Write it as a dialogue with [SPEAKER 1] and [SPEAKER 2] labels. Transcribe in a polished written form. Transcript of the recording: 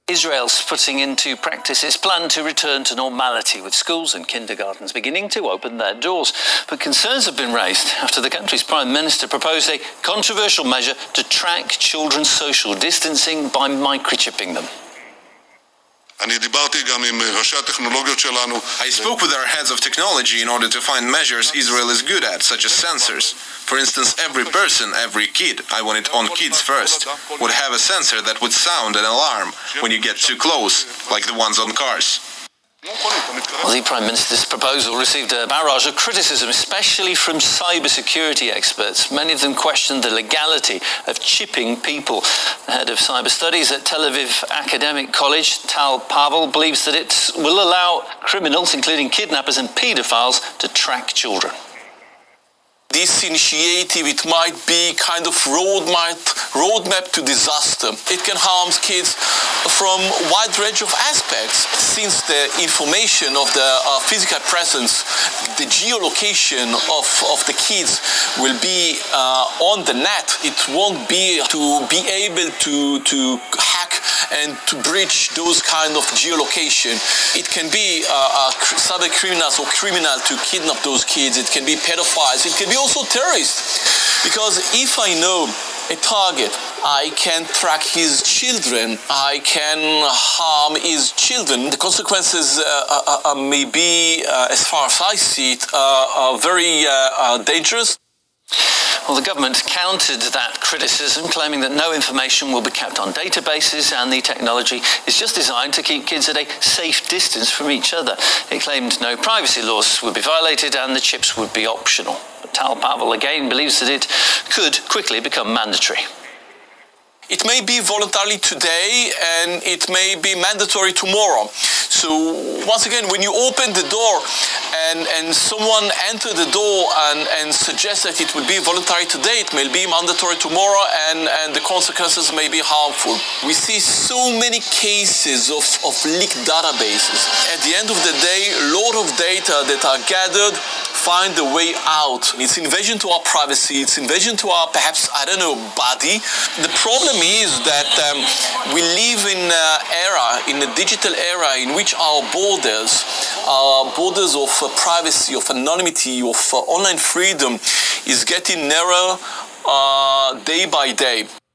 [SPEAKER 1] Israel's putting into practice its plan to return to normality, with schools and kindergartens beginning to open their doors. But concerns have been raised after the country's Prime Minister proposed a controversial measure to track children's social distancing by microchipping them.
[SPEAKER 2] I
[SPEAKER 3] spoke with our heads of technology in order to find measures Israel is good at, such as sensors. For instance, every person, every kid, I want it on kids first, would have a sensor that would sound an alarm when you get too close, like the ones on cars.
[SPEAKER 1] Well, the Prime Minister's proposal received a barrage of criticism, especially from cybersecurity experts. Many of them questioned the legality of chipping people. The head of cyber studies at Tel Aviv Academic College, Tal Pavel, believes that it will allow criminals, including kidnappers and paedophiles, to track children.
[SPEAKER 4] This initiative, it might be kind of roadmap to disaster. It can harm kids from a wide range of aspects, since the information of the physical presence, the geolocation of the kids will be on the net. It won't be to be able to hack and to breach those kind of geolocation. It can be cyber criminals or criminal to kidnap those kids. It can be pedophiles. It can be also terrorists. Because if I know a target, I can track his children, I can harm his children. The consequences may be, as far as I see it, very dangerous.
[SPEAKER 1] Well, the government countered that criticism, claiming that no information will be kept on databases and the technology is just designed to keep kids at a safe distance from each other. It claimed no privacy laws would be violated and the chips would be optional. But Tal Pavel again believes that it could quickly become mandatory.
[SPEAKER 4] It may be voluntary today and it may be mandatory tomorrow. So once again, when you open the door and someone enter the door and suggests that it will be voluntary today, it may be mandatory tomorrow, and the consequences may be harmful. We see so many cases of leaked databases. At the end of the day, a lot of data that are gathered find a way out. It's invasion to our privacy, it's invasion to our, perhaps, I don't know, body. The problem is that we live in a digital era in which our borders of privacy, of anonymity, of online freedom is getting narrower day by day.